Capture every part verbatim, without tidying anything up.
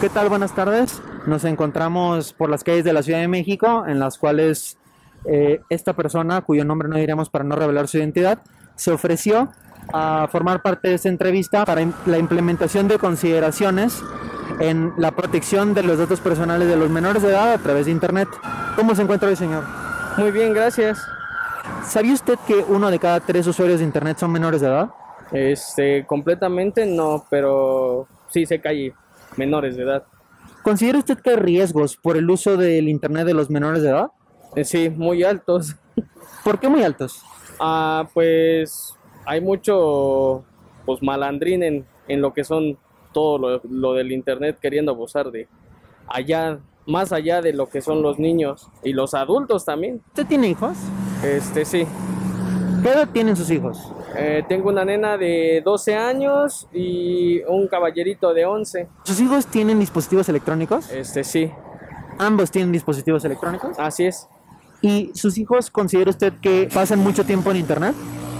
¿Qué tal? Buenas tardes. Nos encontramos por las calles de la Ciudad de México, en las cuales eh, esta persona, cuyo nombre no diremos para no revelar su identidad, se ofreció a formar parte de esta entrevista para im- la implementación de consideraciones en la protección de los datos personales de los menores de edad a través de Internet. ¿Cómo se encuentra hoy, señor? Muy bien, gracias. ¿Sabía usted que uno de cada tres usuarios de Internet son menores de edad? Este, completamente no, pero sí sé que hay menores de edad. ¿Considera usted que hay riesgos por el uso del Internet de los menores de edad? Eh, sí, muy altos. ¿Por qué muy altos? Ah, pues hay mucho pues malandrín en, en lo que son todo lo, lo del internet queriendo abusar de allá, más allá de lo que son los niños y los adultos también. ¿Usted tiene hijos? Este, sí. ¿Qué edad tienen sus hijos? Eh, tengo una nena de doce años y un caballerito de once. ¿Sus hijos tienen dispositivos electrónicos? Este, sí, Ambos tienen dispositivos electrónicos. así es. ¿Y sus hijos considera usted que pasan mucho tiempo en Internet?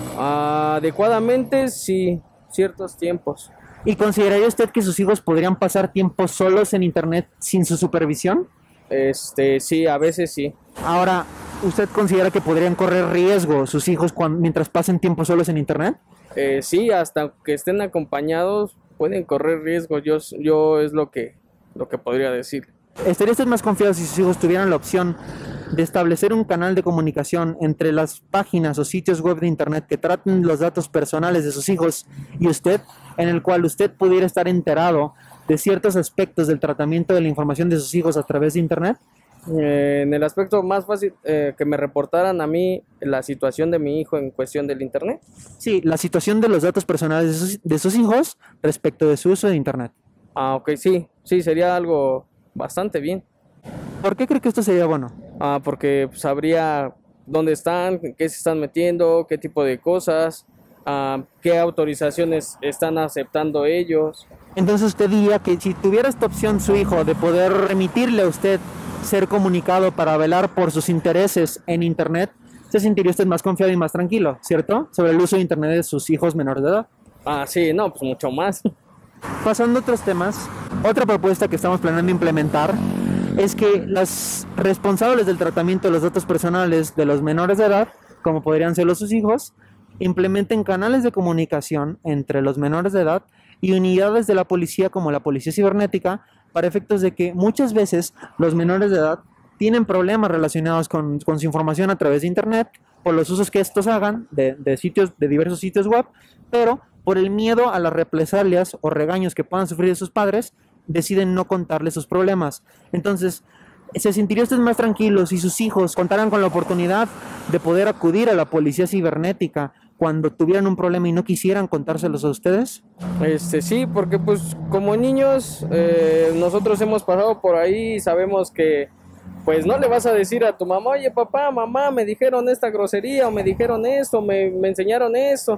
Ah, adecuadamente, sí, ciertos tiempos. ¿Y consideraría usted que sus hijos podrían pasar tiempo solos en Internet sin su supervisión? Este, sí, a veces sí. Ahora, ¿usted considera que podrían correr riesgo sus hijos cuan- mientras pasen tiempo solos en Internet? Eh, sí, hasta que estén acompañados pueden correr riesgo. Yo, yo es lo que, lo que podría decir. ¿Estaría usted más confiado si sus hijos tuvieran la opción de establecer un canal de comunicación entre las páginas o sitios web de Internet que traten los datos personales de sus hijos y usted, en el cual usted pudiera estar enterado de ciertos aspectos del tratamiento de la información de sus hijos a través de Internet? Eh, en el aspecto más fácil, eh, que me reportaran a mí la situación de mi hijo en cuestión del internet. Sí, la situación de los datos personales de sus, de sus hijos respecto de su uso de Internet. Ah, ok, sí, sí, sería algo bastante bien. ¿Por qué cree que esto sería bueno? Ah, porque sabría dónde están, qué se están metiendo, qué tipo de cosas, ah, qué autorizaciones están aceptando ellos. Entonces usted diría que si tuviera esta opción su hijo de poder remitirle a usted ser comunicado para velar por sus intereses en Internet, se sentiría usted más confiado y más tranquilo, ¿cierto? Sobre el uso de Internet de sus hijos menores de edad. Ah, sí, no, pues mucho más. Pasando a otros temas, otra propuesta que estamos planeando implementar es que las responsables del tratamiento de los datos personales de los menores de edad, como podrían ser los sus hijos, implementen canales de comunicación entre los menores de edad y unidades de la policía como la policía cibernética para efectos de que muchas veces los menores de edad tienen problemas relacionados con, con su información a través de Internet por los usos que estos hagan de, de sitios, de diversos sitios web, pero por el miedo a las represalias o regaños que puedan sufrir de sus padres, deciden no contarles sus problemas. Entonces, ¿se sentiría usted más tranquilo si sus hijos contaran con la oportunidad de poder acudir a la policía cibernética cuando tuvieran un problema y no quisieran contárselos a ustedes? Este, sí, porque pues como niños eh, nosotros hemos pasado por ahí y sabemos que pues no le vas a decir a tu mamá, oye papá, mamá, me dijeron esta grosería o me dijeron esto, me, me enseñaron esto.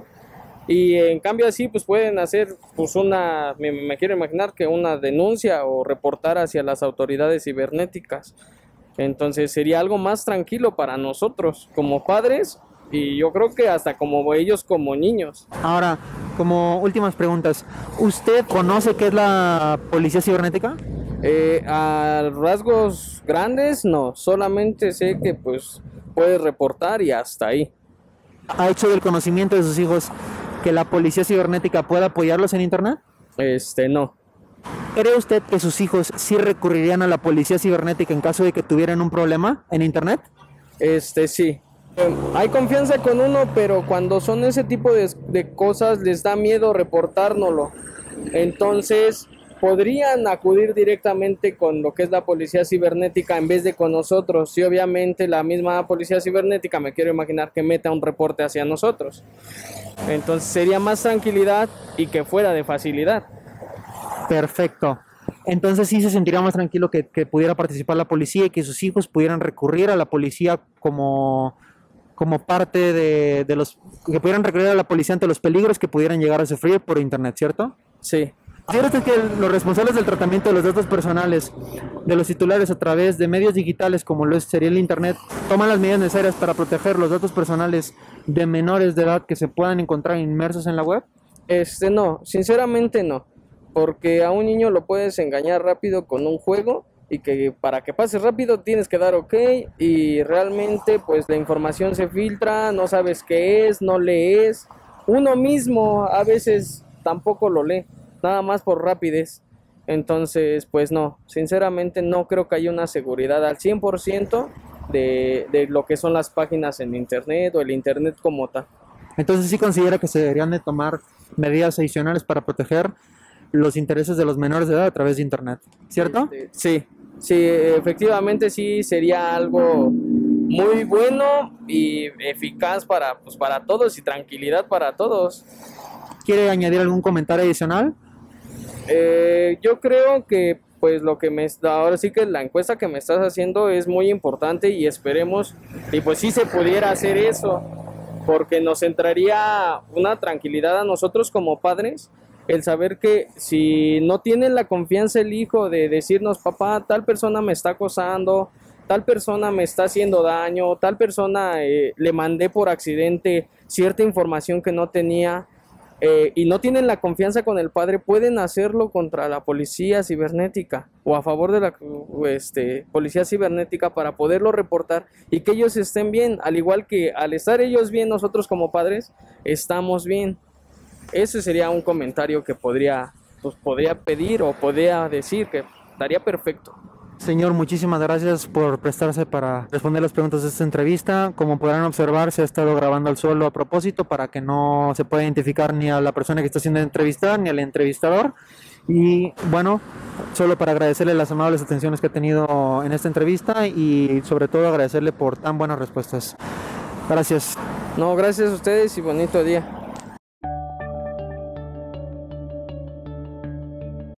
Y en cambio así pues pueden hacer pues una, me, me quiero imaginar que una denuncia o reportar hacia las autoridades cibernéticas. Entonces sería algo más tranquilo para nosotros como padres y yo creo que hasta como ellos como niños. Ahora, como últimas preguntas, ¿usted conoce qué es la policía cibernética? Eh, a rasgos grandes no, solamente sé que pues puedes reportar y hasta ahí. ¿Ha hecho del conocimiento de sus hijos que la policía cibernética pueda apoyarlos en Internet? Este, no. ¿Cree usted que sus hijos sí recurrirían a la policía cibernética en caso de que tuvieran un problema en Internet? Este, sí. Eh, Hay confianza con uno, pero cuando son ese tipo de, de cosas les da miedo reportárnoslo. Entonces, podrían acudir directamente con lo que es la policía cibernética en vez de con nosotros. Y obviamente la misma policía cibernética, me quiero imaginar que meta un reporte hacia nosotros. Entonces sería más tranquilidad y que fuera de facilidad. Perfecto. Entonces sí se sentiría más tranquilo que, que pudiera participar la policía y que sus hijos pudieran recurrir a la policía como, como parte de, de los... que pudieran recurrir a la policía ante los peligros que pudieran llegar a sufrir por Internet, ¿cierto? Sí. ¿Considera usted que los responsables del tratamiento de los datos personales de los titulares a través de medios digitales como lo es- sería el Internet toman las medidas necesarias para proteger los datos personales de menores de edad que se puedan encontrar inmersos en la web? Este, no, sinceramente no. porque a un niño lo puedes engañar rápido con un juego y que para que pase rápido tienes que dar ok y realmente pues la información se filtra, no sabes qué es, no lees, uno mismo a veces tampoco lo lee, nada más por rapidez. Entonces pues no, sinceramente no creo que haya una seguridad al cien por ciento de, de lo que son las páginas en internet o el internet como tal. Entonces sí considera que se deberían de tomar medidas adicionales para proteger los intereses de los menores de edad a través de internet, ¿cierto? Este, sí, sí, efectivamente sí sería algo muy bueno y eficaz para, pues, para todos y tranquilidad para todos. ¿Quiere añadir algún comentario adicional? Eh, yo creo que pues lo que me está, ahora sí que la encuesta que me estás haciendo es muy importante y esperemos y pues sí se pudiera hacer eso, porque nos entraría una tranquilidad a nosotros como padres el saber que si no tiene la confianza el hijo de decirnos, papá, tal persona me está acosando, tal persona me está haciendo daño, tal persona eh, le mandé por accidente cierta información que no tenía, eh, y no tienen la confianza con el padre, pueden hacerlo contra la policía cibernética o a favor de la este, policía cibernética para poderlo reportar y que ellos estén bien, al igual que al estar ellos bien, nosotros como padres estamos bien. Ese sería un comentario que podría, pues, podría pedir o podría decir que estaría perfecto. Señor, muchísimas gracias por prestarse para responder las preguntas de esta entrevista. Como podrán observar, se ha estado grabando al suelo a propósito para que no se pueda identificar ni a la persona que está siendo entrevistada ni al entrevistador. Y bueno, solo para agradecerle las amables atenciones que ha tenido en esta entrevista y sobre todo agradecerle por tan buenas respuestas. Gracias. No, gracias a ustedes y bonito día.